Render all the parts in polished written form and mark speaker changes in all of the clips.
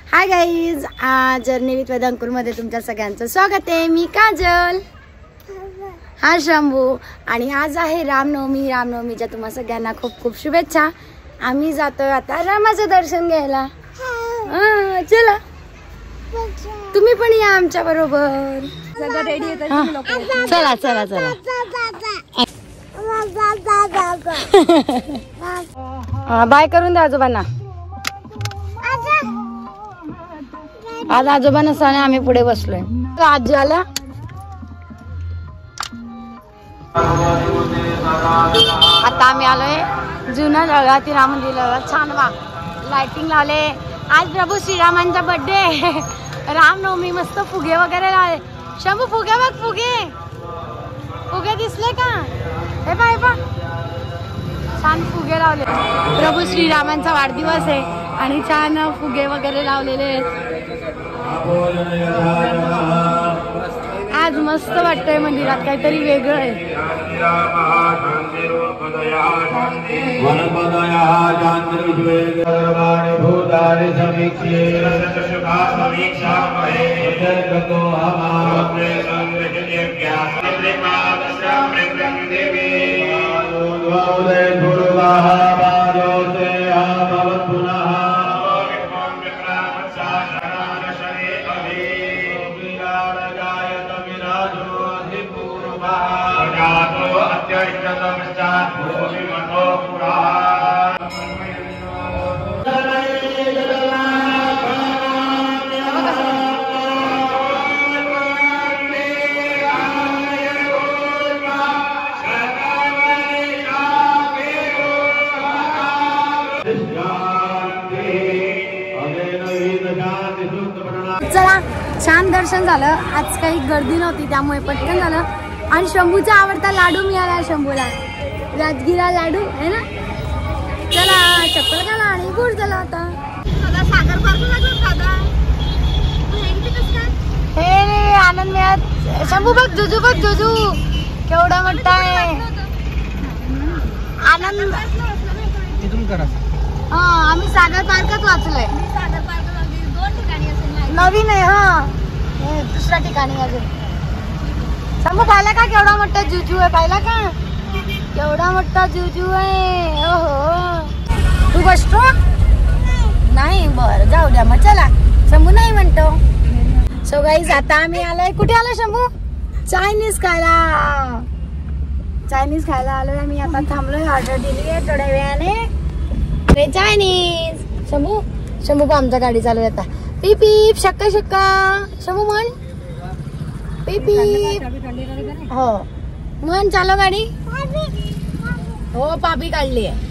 Speaker 1: हाय guys, आज journey with Ved अंकुरमध्ये तुमच्या सगळ्यांचं स्वागत आहे। मी काजल, हा शंभू आणि आज आहे रामनवमी। रामनवमीच्या तुम्हा सगळ्यांना खूप खूप शुभेच्छा। आम्ही जातोय आता रामाचं दर्शन घ्यायला। चला तुम्ही पण या आमच्या बरोबर। सगळं रेडी आहे, चला चला चला। बाय करून द्या आजोबांना। आज आजोबा नसताना आम्ही पुढे बसलोय। आजी आल्या। आता आम्ही आलोय जुना जळगाव राम मंदिराला। छान वा लाइटिंग लावले। आज प्रभू श्रीरामांचा बर्थडे, रामनवमी। मस्त फुगे वगैरे लावले। शंभू फुगे बघ, फुगे फुगे दिसले का? हे पा हे पा, छान फुगे लावले। प्रभू श्रीरामांचा वाढदिवस आहे आणि छान फुगे वगैरे लावलेले आहेत। आज मस्त वाटतंय मंदिरात, काहीतरी वेगळं आहे। चला, छान दर्शन झालं। आज काही गर्दी नव्हती त्यामुळे पटकन झालं। आणि शंभूचा आवडता लाडू मिळाला शंभूला, राजगिरा लाडू आहे ना। चला चप्पल घाला आणि गुड झाला आता। सागर पार्क लागला हे आनंद मिळत। शंभू बघ, जुजू बघ, जुजू केवढा मोठा आहे आनंद। हा, आम्ही सागर पार्कात वाचलोय। नवीन आहे हा, दुसऱ्या ठिकाणी अजून। शंभू पाहिला का केवढा मोठा जुजू आहे? पाहिला का केवढा मोठा जुजू आहे? ओहो, तू बसतो नाही? बरं जाऊ द्या मग। चला, शंभू नाही म्हणतो। सो गाईज, आता आम्ही आलोय, कुठे आलो शंभू? चायनीज खायला। चायनीज खायला आलोय आम्ही। आता थांबलोय, ऑर्डर दिली आहे थोड्या वेळाने चायनीज। शंभू शंभू आमचा गाडी चालू आहे आता। पीप पीप, शक्का शक्का। शंभू म्हण पीप पीप। हो म्हण, चालव गाडी। हो पापी काढली आहे।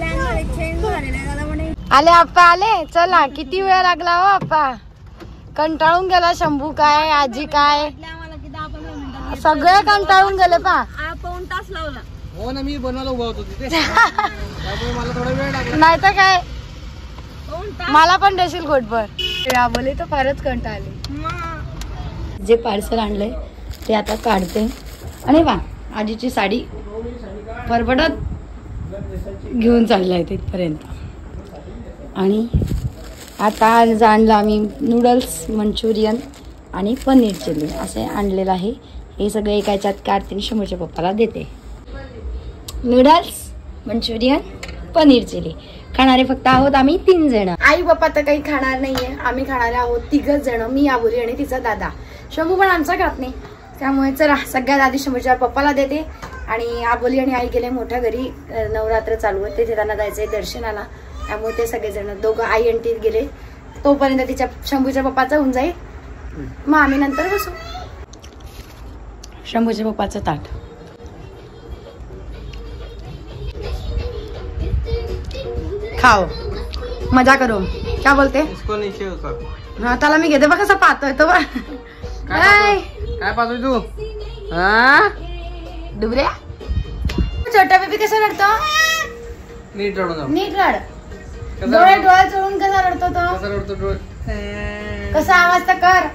Speaker 1: आले आप्पा आले। चला, किती वेळ लागला हो आप्पा? कंटाळून गेला शंभू काय, आजी काय, सगळे कंटाळून गेले पा। पाऊण तास लावला हो ना, मी बनवायला उभा होतो तिथे। मला थोडा वेळ लागला, नाही तर काय मला पण देशील घोटभर। बोले तर फारच कंटाळले। जे पार्सल आणलंय ते आता काढते आणि वा आजीची साडी परबडत घेऊन चाललाय तिथपर्यंत। आणि आता आज आणलं आम्ही नूडल्स, मंचुरियन आणि पनीर चिली असे आणलेलं आहे। हे सगळे एका ह्याच्यात काढते, शंभूच्या पप्पाला देते। नूडल्स, मंचुरियन, पनीर चिली खाणारे फक्त आहोत आम्ही 3 जण। आई बाप्पा तर काही खाणार नाहीये, आम्ही खाणारे आहोत 3 जण, मी, आबोली आणि तिचा दादा। शंभू पण आमचा खात नाही, त्यामुळे चला सगळ्यात आधी शंभूच्या पप्पाला देते। आणि आबोली आणि आई गेले मोठ्या घरी, नवरात्र चालू आहे तिथे त्यांना जायचंय दर्शनाला, त्यामुळे ते सगळेजण, दोघं आई आणि ती गेले। तोपर्यंत तिच्या शंभूच्या पप्पाचा होऊन जाईल, मग आम्ही नंतर बसू। शंभूच्या पप्पाचं ताट। खाओ, मजा करो, क्या बोलते? इसको नीचे उतार। हाँ त्याला मी घेते बघ कसं पाहतोय तो। काय पाहतोय तू? हा डुबऱ्या। छोटा बेबी कसा रडतो? नीट रडतो, नीट रड। डोळे डोळे चोळून कसा रडतो तो? कसा रडतो डोळे? कसा आवाज तर कर,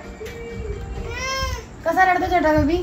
Speaker 1: कसा रडतो छोटा बेबी?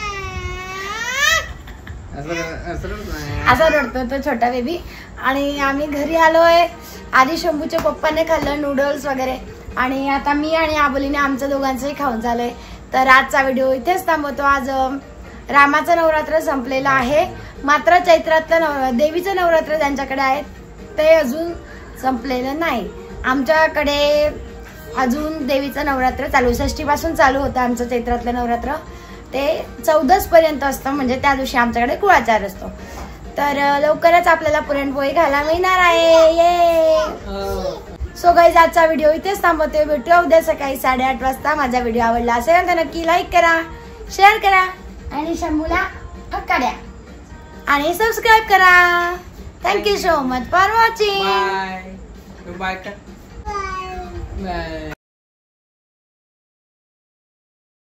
Speaker 1: असा रडतो तो छोटा बेबी। आणि आम्ही घरी आलोय। आधी शंभूच्या पप्पाने खाल्लं नूडल्स वगैरे, आणि आता मी आणि आबोलीने आमच्या दोघांचंही खाऊन झालंय. तर आजचा व्हिडिओ इथेच थांबवतो. आज रामाचं नवरात्र संपलेलं आहे, मात्र चैत्रातलं देवीचं नवरात्र ज्यांच्याकडे आहे ते अजून संपलेलं नाही. आमच्याकडे अजून देवीचं नवरात्र चालू, षष्टीपासून चालू होतं आमचं चैत्रातलं नवरात्र. ते 14 पर्यंत असतं, म्हणजे त्या दिवशी आमच्याकडे कुळाचार असतो. तर लवकरच आपल्याला पुरणपोळी खायला मिळणार आहे. ये सो गाईज, आजचा व्हिडिओ इथेच थांबवतोय. भेटूया उद्या सकाळी 8:30 वाजता. माझा व्हिडिओ आवडला असेल तर नक्की लाईक करा, शेअर करा आणि शंभूला हक्का द्या आणि सबस्क्राईब करा. Thank you so much for watching.
Speaker 2: Bye.